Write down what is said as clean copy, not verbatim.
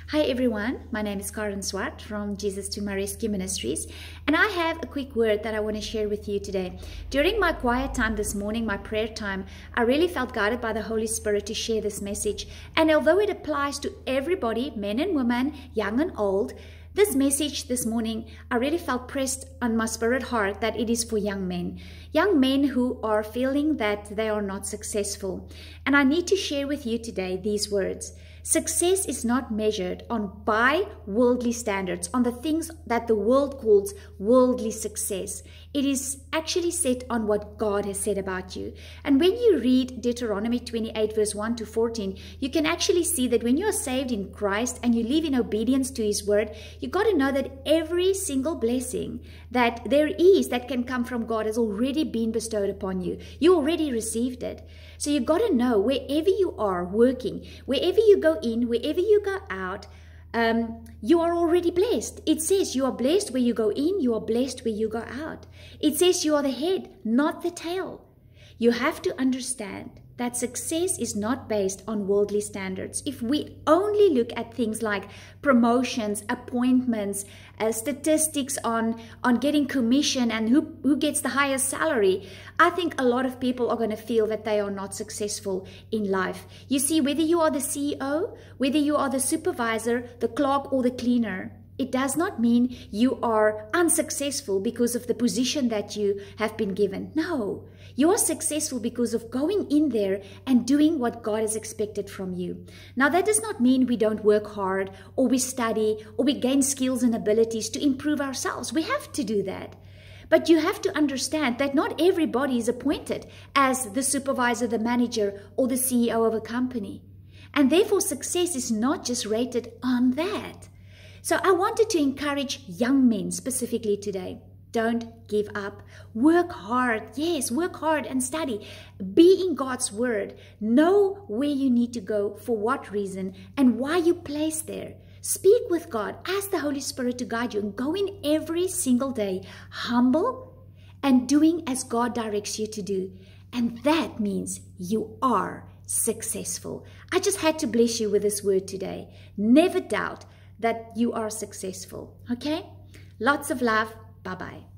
Hi everyone, my name is Karen Swart from Jesus to My Rescue Ministries, and I have a quick word that I want to share with you today. During my quiet time this morning, my prayer time, I really felt guided by the Holy Spirit to share this message. And although it applies to everybody, men and women, young and old, this message this morning, I really felt pressed on my spirit heart that it is for young men who are feeling that they are not successful. And I need to share with you today these words. Success is not measured by worldly standards, on the things that the world calls worldly success. It is actually set on what God has said about you. And when you read Deuteronomy 28 verse 1 to 14, you can actually see that when you are saved in Christ and you live in obedience to His word, you got to know that every single blessing that there is that can come from God has already been bestowed upon you. You already received it. So you got to know wherever you are working, wherever you go in, wherever you go out, you are already blessed. It says you are blessed where you go in, you are blessed where you go out. It says you are the head, not the tail. You have to understand that success is not based on worldly standards. If we only look at things like promotions, appointments, statistics on getting commission and who gets the highest salary, I think a lot of people are going to feel that they are not successful in life. You see, whether you are the CEO, whether you are the supervisor, the clerk, or the cleaner, it does not mean you are unsuccessful because of the position that you have been given. No, you are successful because of going in there and doing what God has expected from you. Now, that does not mean we don't work hard or we study or we gain skills and abilities to improve ourselves. We have to do that. But you have to understand that not everybody is appointed as the supervisor, the manager, or the CEO of a company. And therefore, success is not just rated on that. So I wanted to encourage young men specifically today. Don't give up. Work hard. Yes, work hard and study. Be in God's word. Know where you need to go, for what reason, and why you placed there. Speak with God. Ask the Holy Spirit to guide you, and go in every single day, humble and doing as God directs you to do. And that means you are successful. I just had to bless you with this word today. Never doubt that you are successful. Okay? Lots of love. Bye-bye.